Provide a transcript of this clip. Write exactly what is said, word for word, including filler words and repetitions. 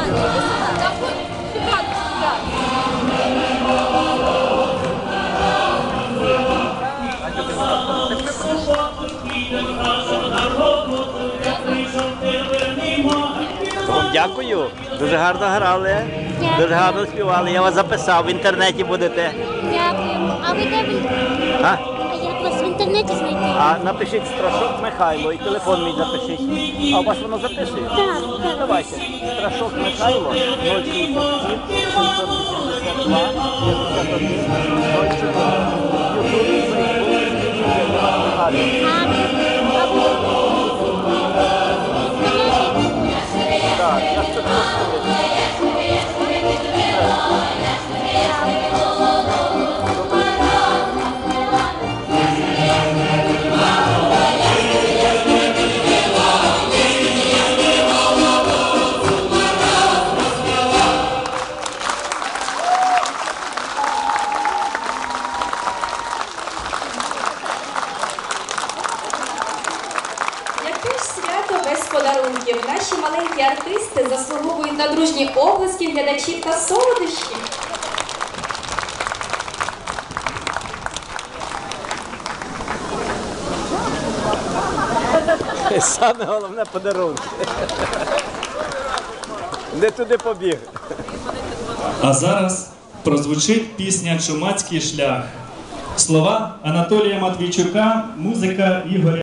Дякую, дуже гарно грали, Дякую. дуже гарно співали. Я вас записав, в інтернеті будете. Дякуємо. А ви де ви? А, А як вас в інтернеті знайти? а напишіть Страшок Михайло і телефон мій запишіть. А у вас воно записує? Так, так. Давайте. Страшок Михайло нуль шістдесят сім сімсот вісімдесят два п'ятдесят один нуль чотири. Ютуб, Фейсбук, Михайло. А ви? Так, я це просто. Яке ж свято без подарунків? Наші маленькі артисти заслуговують на дружні обласки глядачів та солодощів. Саме головне подарунки. Не туди побіг. А зараз прозвучить пісня «Чумацький шлях». Слова Анатолія Матвійчука, музика Ігоря